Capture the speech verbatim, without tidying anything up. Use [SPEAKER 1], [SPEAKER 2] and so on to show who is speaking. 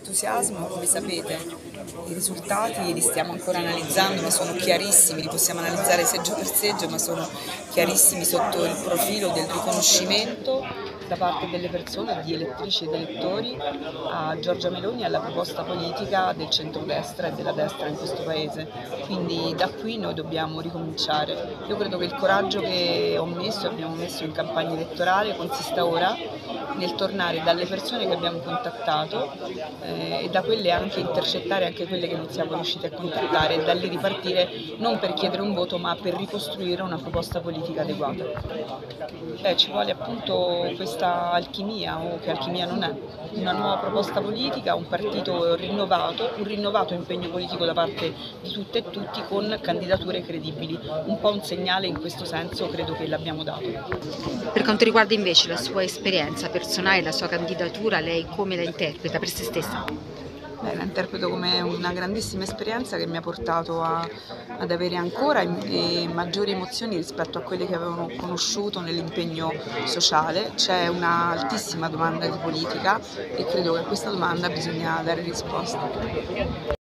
[SPEAKER 1] entusiasmo, come sapete, i risultati li stiamo ancora analizzando, ma sono chiarissimi, li possiamo analizzare seggio per seggio, ma sono chiarissimi sotto il profilo del riconoscimento da parte delle persone, di elettrici ed elettori, a Giorgia Meloni e alla proposta politica del centrodestra e della destra in questo Paese. Quindi da qui noi dobbiamo ricominciare. Io credo che il coraggio che ho messo e abbiamo messo in campagna elettorale consista ora nel tornare dalle persone che abbiamo contattato eh, e da quelle anche intercettare anche quelle che non siamo riusciti a contattare e da lì ripartire non per chiedere un voto ma per ricostruire una proposta politica adeguata. Eh, ci vuole appunto questa alchimia, o che alchimia non è, una nuova proposta politica, un partito rinnovato, un rinnovato impegno politico da parte di tutte e tutti con candidature credibili. Un po' un segnale in questo senso credo che l'abbiamo dato.
[SPEAKER 2] Per quanto riguarda invece la sua esperienza personale, la sua candidatura, lei come la interpreta per se stessa?
[SPEAKER 1] Beh, la interpreto come una grandissima esperienza che mi ha portato a, ad avere ancora e maggiori emozioni rispetto a quelle che avevo conosciuto nell'impegno sociale. C'è un'altissima domanda di politica e credo che a questa domanda bisogna dare risposta.